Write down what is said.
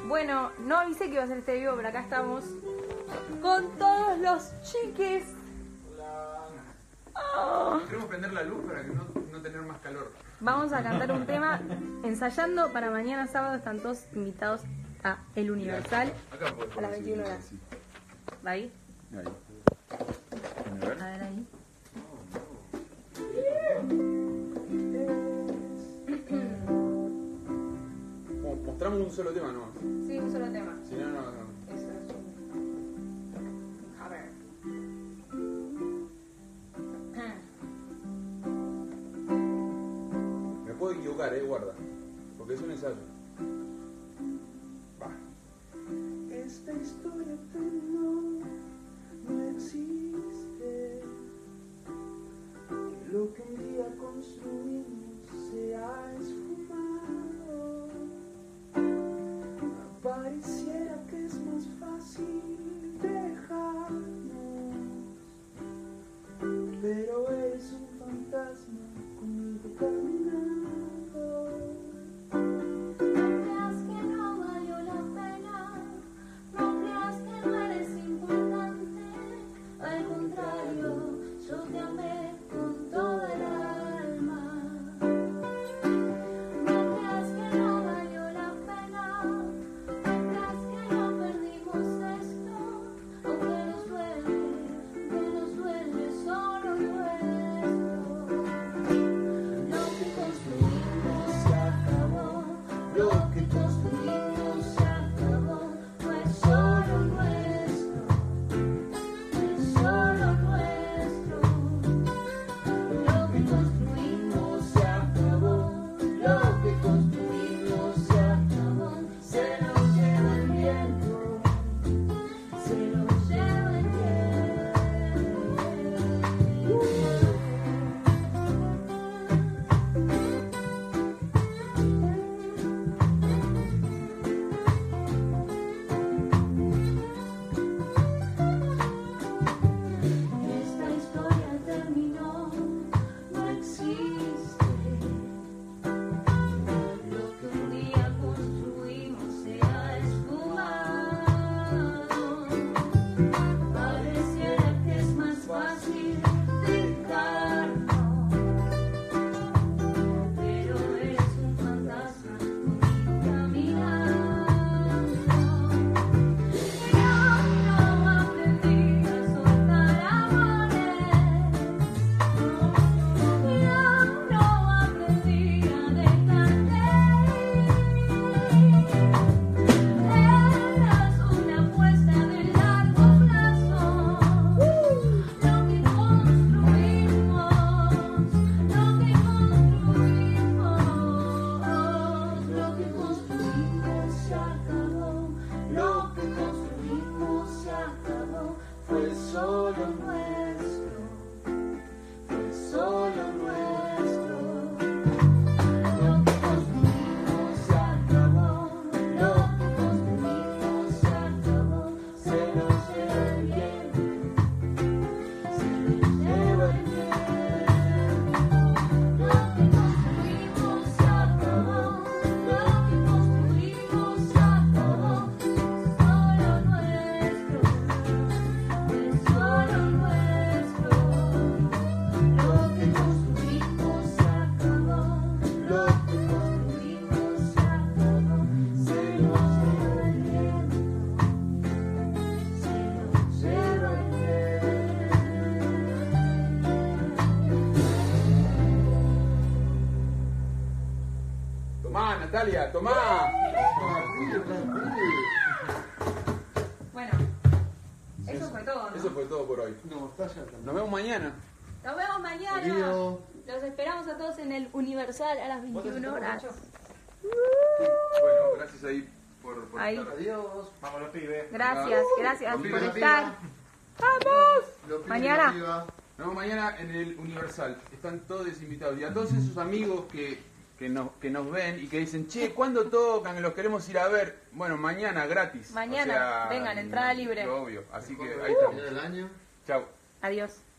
Bueno, no avisé que iba a hacer este video, pero acá estamos con todos los chiques. Oh. Queremos prender la luz para que no tener más calor. Vamos a cantar un tema ensayando para mañana sábado. Están todos invitados a El Universal Acá a las 21 horas. ¿Va ahí? Ahí. A ver ahí. Mostramos un solo tema, ¿no? Sí, un solo tema. Si no, no. Eso es un... A ver. Me puedo equivocar, guarda. Porque es un ensayo. Va. Esta historia no existe. Que lo que un día construimos se ha esfumado. Pareciera que es más fácil dejarnos, pero eres un fantasma conmigo caminando. No creas que no valió la pena, no creas que no eres importante, al contrario, yo te amé con toda el alma. No creas que no valió la pena, no creas que no perdimos esto, aunque nos duele solo nuestro. Lo que construimos se acabó, lo que construimos se acabó, fue solo nuestro, fue solo nuestro. Lo que construimos se acabó, lo que construimos se acabó, se lo lleva el viento, se lo lleva el viento. Esta historia terminó, no existe. Lo que un día construimos se ha esfumado. Pareciera que es más fácil dejarnos, pero eres un fantasma conmigo caminando. Y aún no aprendí a soltar amores, y aún no aprendí a dejarte ir. Eras una apuesta de largo plazo. Lo que construimos, lo que construimos se acabó, lo que construimos se acabó, fue solo nuestro, fue solo nuestro. Lo que construimos se acabó, lo que construimos se acabó, se lo lleva el viento, se lo lleva el viento. Lo que construimos se acabó, lo que construimos se acabó, solo nuestro, fue solo nuestro. Lo que construimos se acabó, lo que construimos se acabó, se lo lleva el viento, se lo lleva el viento. Tomá, Natalia, tomá. Bueno, eso fue todo, ¿no? Eso fue todo por hoy. No, está ya también. Nos vemos mañana. Nos vemos mañana. Adiós. Los esperamos a todos en el Universal a las 21 horas. Bueno, gracias ahí por Ahí. estar. Adiós. Vamos los pibes. Gracias Los por pibes estar. ¡Vamos! Los pibes Mañana. arriba. Nos vemos mañana en el Universal. Están todos invitados. Y a todos esos amigos que nos ven y que dicen, che, ¿cuándo tocan? Los queremos ir a ver. Bueno, mañana gratis. Mañana, vengan, entrada libre. Obvio. Así que ahí Final estamos. del año. Chau. Adiós.